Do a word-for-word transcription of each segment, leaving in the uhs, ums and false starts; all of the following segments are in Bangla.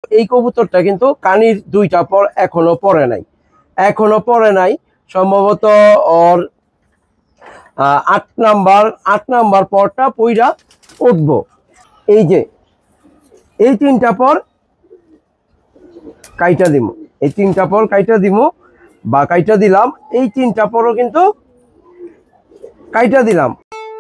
এই কবুতরটা কিন্তু কানির দুইটা পর এখনো পড়ে নাই, এখনো পড়ে নাই সম্ভবত ওর আট নাম্বার আট নাম্বার পরটা পইরা উঠবো। এই যে এই তিনটা পর কাইটা দিব, এই তিনটা পর কাইটা দিব বা কাইটা দিলাম, এই তিনটা পরও কিন্তু কাইটা দিলাম।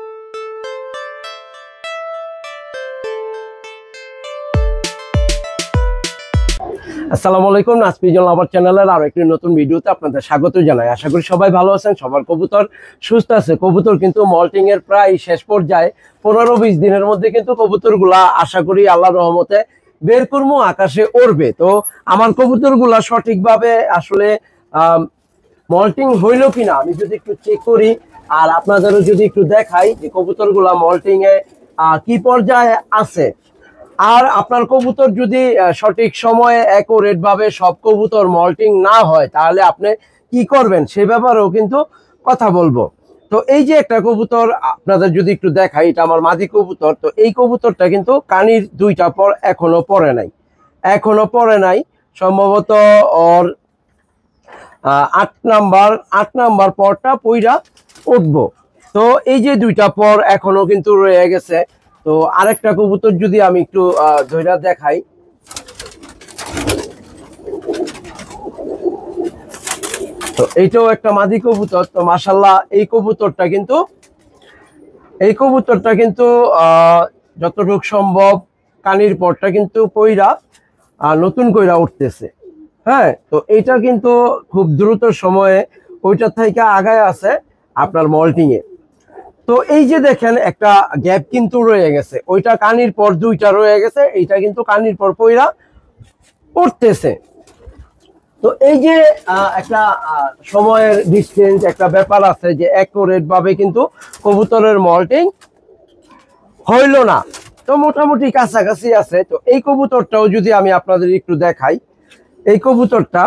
আসসালামু আলাইকুম, নাসপিজন লাভার চ্যানেলের আরো একটি নতুন ভিডিওতে আপনাদের স্বাগত জানাই। আশা করি সবাই ভালো আছেন, সবার কবুতর সুস্থ আছে। কবুতর কিন্তু মল্টিং এর প্রায় শেষ পর্যায়ে, পনেরো বিশ দিনের মধ্যে কিন্তু কবুতরগুলা আশা করি আল্লাহর রহমতে বের করবো, আকাশে উড়বে। তো আমার কবুতরগুলা সঠিকভাবে আসলে আহ মল্টিং হইল কিনা আমি যদি একটু চেক করি আর আপনাদেরও যদি একটু দেখাই যে কবুতরগুলা মল্টিং এ আহ কি পর্যায়ে আছে। আর আপনার কবুতর যদি সঠিক সময়ে অ্যাকুরেট ভাবে সব কবুতর মল্টিং না হয় তাহলে আপনি কি করবেন সে ব্যাপারেও কিন্তু কথা বলবো। তো এই যে একটা কবুতর আপনাদের যদি একটু দেখাই, এটা আমার মাদি কবুতর। তো এই কবুতরটা কিন্তু কানির দুইটা পর এখনো পড়ে নাই, এখনো পড়ে নাই সম্ভবত ওর আট নাম্বার আট নাম্বার পরটা পইরা উঠবো। তো এই যে দুইটা পর এখনো কিন্তু রয়ে গেছে। তো আরেকটা কবুতর যদি আমি একটু ধইরা দেখাই, তো এইটাও একটা মাদি কবুতর। তো মাশাআল্লাহ এই কবুতরটা কিন্তু এই কবুতরটা কিন্তু আহ যতটুকু সম্ভব কানির পরটা কিন্তু পইরা নতুন কইরা উঠতেছে। হ্যাঁ, তো এইটা কিন্তু খুব দ্রুত সময়ে ওইটা থেকে আগায় আছে আপনার মল্টিং এ। তো এই যে দেখেন একটা গ্যাপ কিন্তু রয়ে গেছে, ওইটা কানির পর দুইটা রয়ে গেছে, এইটা কিন্তু কানির পর পইরা পড়তেছে। তো এই যে একটা সময়ের ডিস্টেন্স একটা ব্যাপার আছে যে অ্যাকুরেট ভাবে কিন্তু কবুতরের মল্টিং হইল না, তো মোটামুটি কাছাকাছি আছে। তো এই কবুতরটাও যদি আমি আপনাদের একটু দেখাই, এই কবুতরটা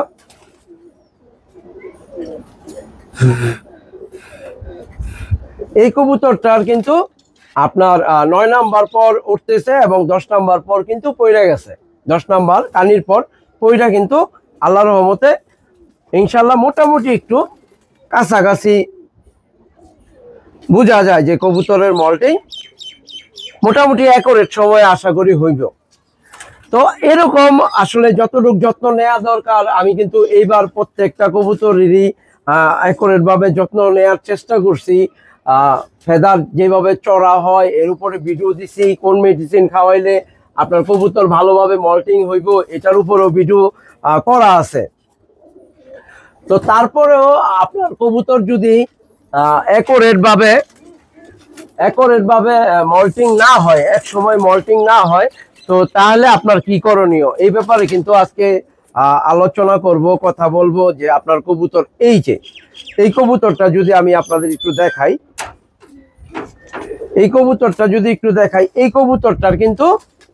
এই কবুতরটার কিন্তু আপনার নয় নাম্বার পর উঠতেছে এবং দশ নাম্বার পর কিন্তু পইরা গেছে। দশ নাম্বার কানির পর পইরা কিন্তু আল্লাহর রহমতে ইনশাল্লাহ মোটামুটি একটু কাছাকাছি বোঝা যায় যে কবুতরের মল্টিং মোটামুটি অ্যাকুরেট সময় আশা করি হইব। তো এরকম আসলে যতটুকু যত্ন নেওয়া দরকার আমি কিন্তু এইবার প্রত্যেকটা কবুতরেরই অ্যাকুরেট ভাবে যত্ন নেওয়ার চেষ্টা করছি। আহ ফেদার যেভাবে চড়া হয় এর উপরে ভিডিও দিছি, কোন মেডিসিন খাওয়াইলে আপনার কবুতর ভালোভাবে মল্টিং হইব এটার উপরেও ভিডিও করা আছে। তো তারপরেও আপনার কবুতর যদি অ্যাকুরেট ভাবে অ্যাকুরেট ভাবে মল্টিং না হয়, এক সময় মল্টিং না হয়, তো তাহলে আপনার কি করণীয় এই ব্যাপারে কিন্তু আজকে আলোচনা করব, কথা বলবো যে আপনার কবুতর এই যে এই কবুতরটা যদি আমি আপনাদের একটু দেখাই, এই কবুতরটা যদি একটু দেখাই এই কবুতরটার কিন্তু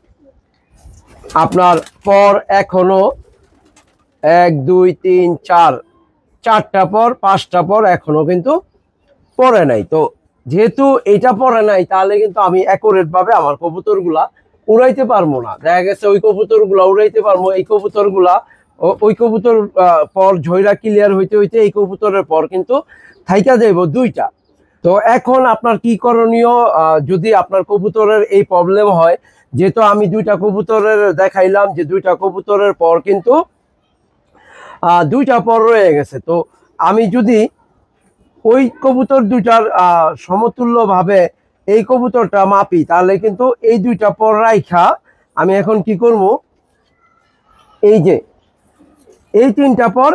আপনার পর এখনো এক দুই তিন চার চারটা পর পাঁচটা পর এখনো কিন্তু পড়ে নাই। তো যেহেতু এটা পড়ে নাই তাহলে কিন্তু আমি অ্যাকুরেট ভাবে আমার কবুতরগুলা উড়াইতে পারবো না। দেখা গেছে ওই কবুতরগুলা উড়াইতে পারবো, এই কবুতরগুলা ওই কবুতর পর ঝইরা ক্লিয়ার হইতে হইতে এই কবুতরের পর কিন্তু থাইকা যাইব দুইটা। তো এখন আপনার কি করণীয় যদি আপনার কবুতরের এই প্রবলেম হয়, যেহেতু আমি দুইটা কবুতরের দেখাইলাম যে দুইটা কবুতরের পর কিন্তু আহ দুইটা পর রয়ে গেছে। তো আমি যদি ওই কবুতর দুইটার আহ সমতুল্য ভাবে এই কবুতরটা মাপি তাহলে কিন্তু এই দুইটা পর রাইখা আমি এখন কি করব, এই যে এই তিনটা পর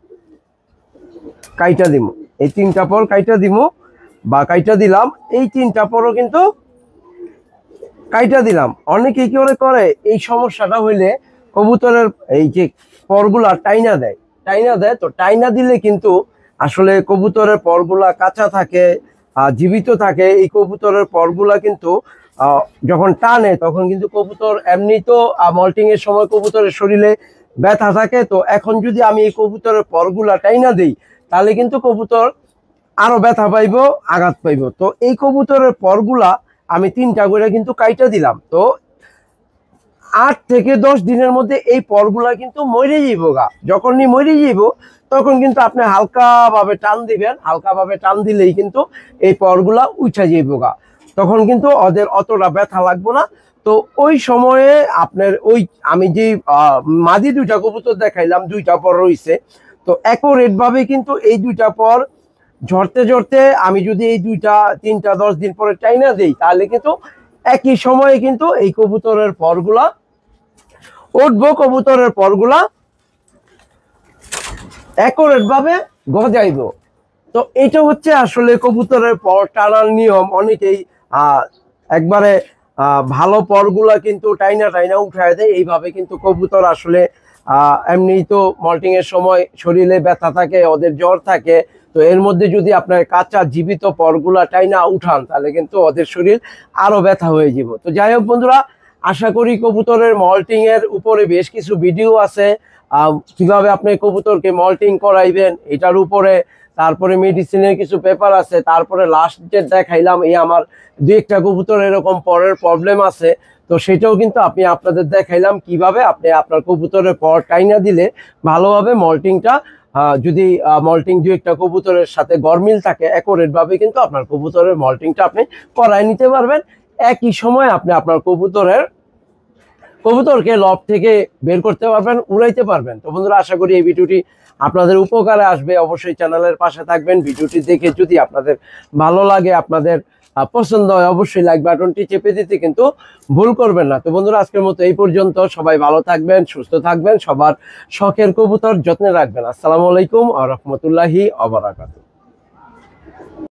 কাইটা দিব, এই তিনটা পর কাইটা দিব বা কাইটা দিলাম, এই তিনটা পরও কিন্তু কাইটা দিলাম। অনেকে কি করে করে এই সমস্যাটা হইলে কবুতরের এই যে পরগুলা টাইনা দেয় টাইনা দেয় তো টাইনা দিলে কিন্তু আসলে কবুতরের পরগুলা কাঁচা থাকে, জীবিত থাকে। এই কবুতরের পরগুলা কিন্তু যখন টানে তখন কিন্তু কবুতর এমনি তো মল্টিং এর সময় কবুতরের শরীরে ব্যথা থাকে। তো এখন যদি আমি এই কবুতরের পরগুলা টাইনা দিই তাহলে কিন্তু কবুতর আরো ব্যথা পাইব, আঘাত পাইব। তো এই কবুতরের পরগুলা আমি তিনটা করে কিন্তু কাইটা দিলাম। তো আট থেকে দশ দিনের মধ্যে এই পরগুলা কিন্তু মরে যাইব গা। যখনই মরে যাইব তখন কিন্তু আপনি হালকাভাবে টান দিবেন, হালকাভাবে টান দিলেই কিন্তু এই পরগুলা উঠা যাইব গা। তখন কিন্তু ওদের অতটা ব্যথা লাগবে না। তো ওই সময়ে আপনার ওই আমি যে মাদি দুইটা কবুতর দেখাইলাম, দুইটা পর রয়েছে, তো অ্যাকুরেট ভাবে কিন্তু এই দুইটা পর ঝরতে ঝরতে আমি যদি এই দুইটা তিনটা দশ দিন পরে টাইনা দেই, তাহলে কিন্তু একই সময়ে কিন্তু এই কবুতরের পরগুলা উঠবো, কবুতরের পরগুলা অ্যাকুরেট ভাবে গজাইব। তো এটা হচ্ছে আসলে কবুতরের পর টানার নিয়ম। অনেকেই আহ একবারে আহ ভালো পরগুলা কিন্তু টাইনা টাইনা উঠায় দেয়। এইভাবে কিন্তু কবুতর আসলে আহ এমনি তো মল্টিং এর সময় শরীরে ব্যথা থাকে, ওদের জ্বর থাকে, তো এর মধ্যে যদি আপনার কাঁচা জীবিত পরগুলা টাইনা উঠান তাহলে কিন্তু ওদের শরীর আরো ব্যথা হয়ে যাব। তো যাই হোক বন্ধুরা, আশা করি কবুতরের মল্টিং এর উপরে বেশ কিছু ভিডিও আছে, কিভাবে আপনি কবুতরকে মল্টিং করাইবেন এটার উপরে, তারপরে মেডিসিনের কিছু পেপার আছে, তারপরে লাস্ট ডেট দেখাইলাম এই আমার দুই একটা কবুতর এরকম পরের প্রবলেম আছে, তো সেটাও কিন্তু আপনি আপনাদের দেখাইলাম কিভাবে আপনি আপনার কবুতরের পর টাইনা দিলে ভালোভাবে মল্টিংটা, যদি মল্টিং দুই একটা কবুতরের সাথে গরমিল থাকে অ্যাকুরেট ভাবে কিন্তু আপনার কবুতরের মল্টিংটা আপনি করাই নিতে পারবেন। একই সময় আপনি আপনার কবুতরের কবুতরকে লব থেকে বের করতে পারবেন, উড়াইতে পারবেন। তো বন্ধুরা, আশা করি এই ভিডিওটি আপনাদের উপকারে আসবে। অবশ্যই চ্যানেলের পাশে থাকবেন। ভিডিওটি দেখে যদি আপনাদের ভালো লাগে, আপনাদের পছন্দ হয়, অবশ্যই লাইক বাটনটি চেপে দিতে কিন্তু ভুল করবেন না। তো বন্ধুরা, আজকের মতো এই পর্যন্ত। সবাই ভালো থাকবেন, সুস্থ থাকবেন, সবার শখের কবুতর যত্নে রাখবেন। আসসালামু আলাইকুম ওয়া রাহমাতুল্লাহি ওয়া বারাকাতুহু।